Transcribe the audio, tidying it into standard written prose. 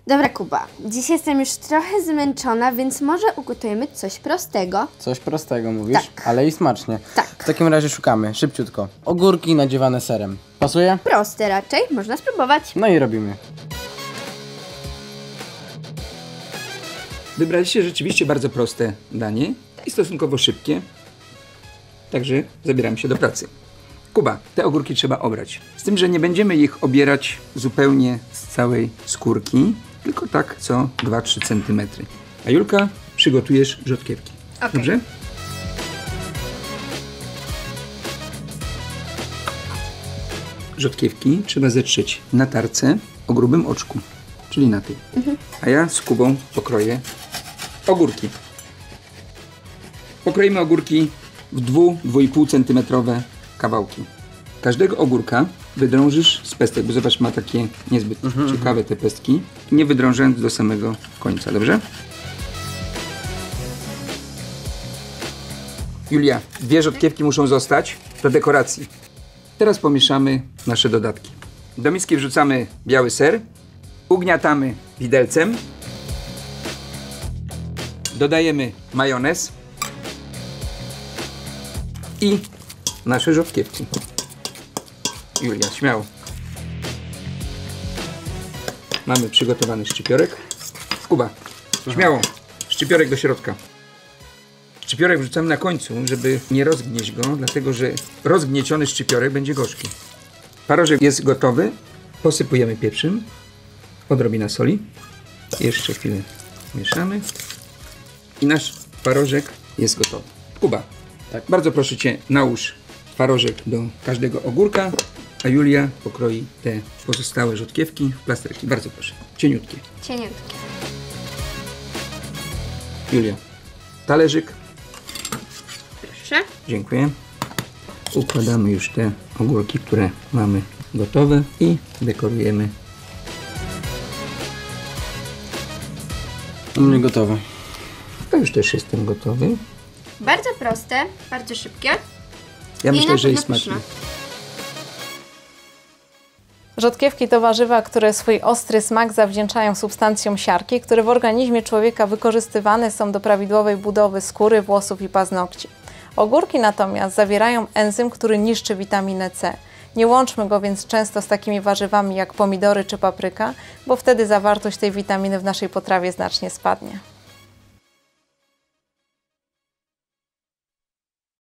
Dobra, Kuba, dziś jestem już trochę zmęczona, więc może ugotujemy coś prostego. Coś prostego mówisz? Tak. Ale i smacznie. Tak. W takim razie szukamy, szybciutko. Ogórki nadziewane serem. Pasuje? Proste raczej, można spróbować. No i robimy. Wybraliście rzeczywiście bardzo proste danie i stosunkowo szybkie. Także zabieramy się do pracy. Kuba, te ogórki trzeba obrać. Z tym, że nie będziemy ich obierać zupełnie z całej skórki, tylko tak co 2-3 cm. A Julka, przygotujesz rzodkiewki. Okej. Dobrze? Rzodkiewki trzeba zetrzeć na tarce o grubym oczku, czyli na tej. A ja z Kubą pokroję ogórki. Pokroimy ogórki w 2-2,5 cm kawałki. Każdego ogórka wydrążysz z pestek, bo zobacz, ma takie niezbyt ciekawe te pestki. Nie wydrążając do samego końca, dobrze? Julia, 2 rzodkiewki muszą zostać do dekoracji. Teraz pomieszamy nasze dodatki. Do miski wrzucamy biały ser, ugniatamy widelcem, dodajemy majonez i nasze rzodkiewki. Julia, śmiało. Mamy przygotowany szczypiorek. Kuba, śmiało. Szczypiorek do środka. Szczypiorek wrzucamy na końcu, żeby nie rozgnieść go, dlatego że rozgnieciony szczypiorek będzie gorzki. Twarożek jest gotowy. Posypujemy pieprzem. Odrobina soli. Jeszcze chwilę mieszamy. I nasz twarożek jest gotowy. Kuba, Tak. Bardzo proszę Cię, nałóż twarożek do każdego ogórka, a Julia pokroi te pozostałe rzodkiewki w plasterki. Bardzo proszę. Cieniutkie. Cieniutkie. Julia, talerzyk. Proszę. Dziękuję. Układamy już te ogórki, które mamy gotowe i dekorujemy. U mnie gotowe. Ja już też jestem gotowy. Bardzo proste, bardzo szybkie. Ja I myślę, na że jest pewno smaczne. pyszne. Rzodkiewki to warzywa, które swój ostry smak zawdzięczają substancjom siarki, które w organizmie człowieka wykorzystywane są do prawidłowej budowy skóry, włosów i paznokci. Ogórki natomiast zawierają enzym, który niszczy witaminę C. Nie łączmy go więc często z takimi warzywami jak pomidory czy papryka, bo wtedy zawartość tej witaminy w naszej potrawie znacznie spadnie.